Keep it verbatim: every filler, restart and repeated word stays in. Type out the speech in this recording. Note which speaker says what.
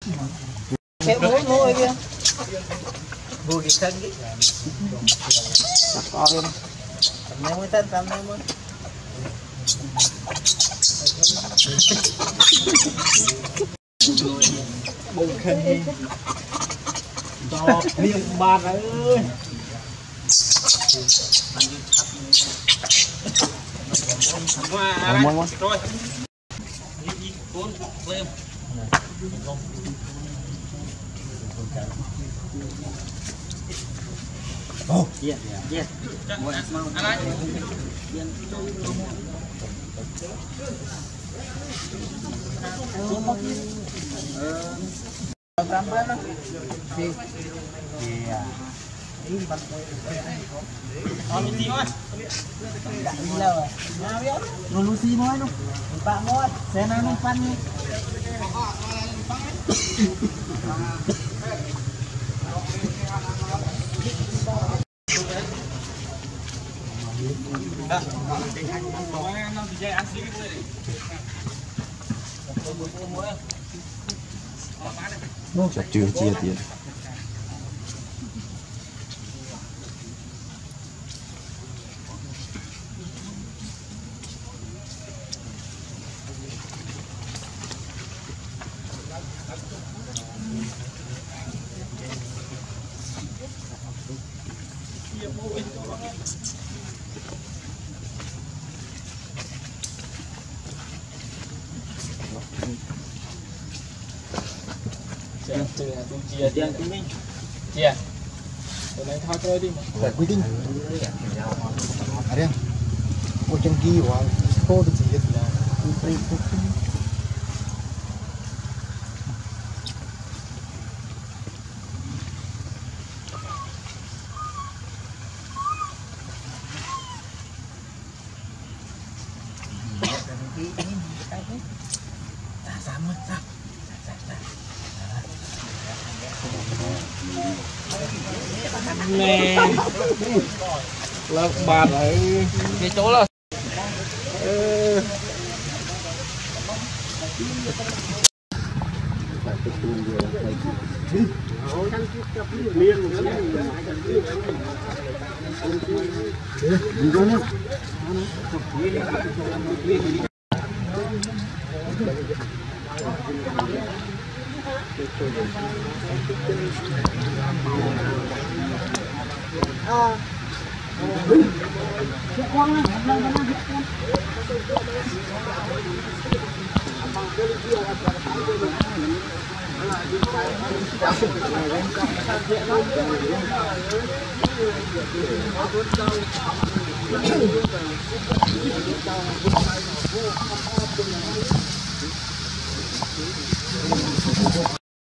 Speaker 1: Kéo mũi mũi kia. Mũi cái thân cái.
Speaker 2: Có luôn.
Speaker 1: Tầm này mới thân, tầm này mới. Bông khăn đi. Cho miệng bát ơi.
Speaker 2: Wow, ngon ngon.
Speaker 1: Rồi. Oh, yeah, yeah. What is my nó Lucy nói luôn, bạn nói, xe nào nó phân đi.
Speaker 2: Chặt chưa chia tiền.
Speaker 1: Chia tiền của mình. Chia. Tụi này thôi chơi đi mà.
Speaker 2: Phải quy định. À đây. Ôi chân kia quá. Cô được gì vậy?
Speaker 1: Nè lợp bạt ở cái chỗ là ừ. À.